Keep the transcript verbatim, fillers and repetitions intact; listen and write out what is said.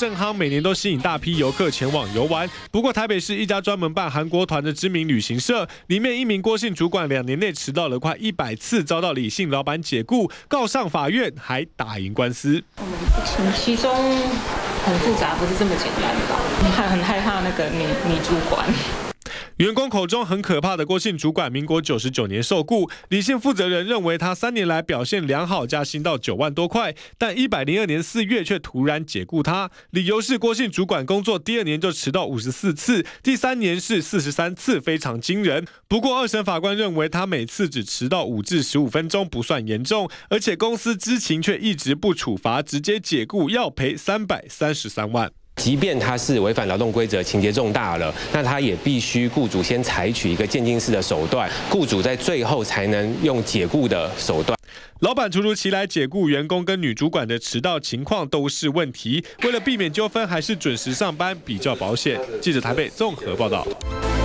正夯，每年都吸引大批游客前往游玩。不过，台北市一家专门办韩国团的知名旅行社，里面一名郭姓主管两年内迟到了快一百次，遭到李姓老板解雇，告上法院，还打赢官司。 嗯，其中很复杂，不是这么简单的吧？很很害怕那个女女主管。 员工口中很可怕的郭姓主管，民国九十九年受雇。李姓负责人认为他三年来表现良好，加薪到九万多块，但一百零二年四月却突然解雇他，理由是郭姓主管工作第二年就迟到五十四次，第三年是四十三次，非常惊人。不过二审法官认为他每次只迟到五至十五分钟，不算严重，而且公司知情却一直不处罚，直接解雇，要赔三百三十三万。 即便他是违反劳动规则，情节重大了，那他也必须雇主先采取一个渐进式的手段，雇主在最后才能用解雇的手段。 老板突如其来解雇员工跟女主管的迟到情况都是问题，为了避免纠纷，还是准时上班比较保险。记者台北综合报道。